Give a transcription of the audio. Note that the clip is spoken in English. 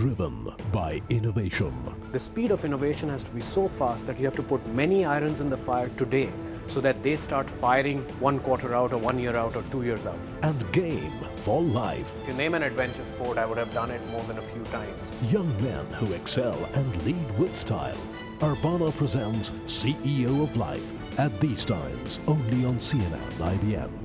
driven by innovation. The speed of innovation has to be so fast that you have to put many irons in the fire today so that they start firing 1 quarter out or 1 year out or 2 years out. And game for life. If you name an adventure sport, I would have done it more than a few times. Young men who excel and lead with style. Urbana presents CEO of Life at these times only on CNN-IBN.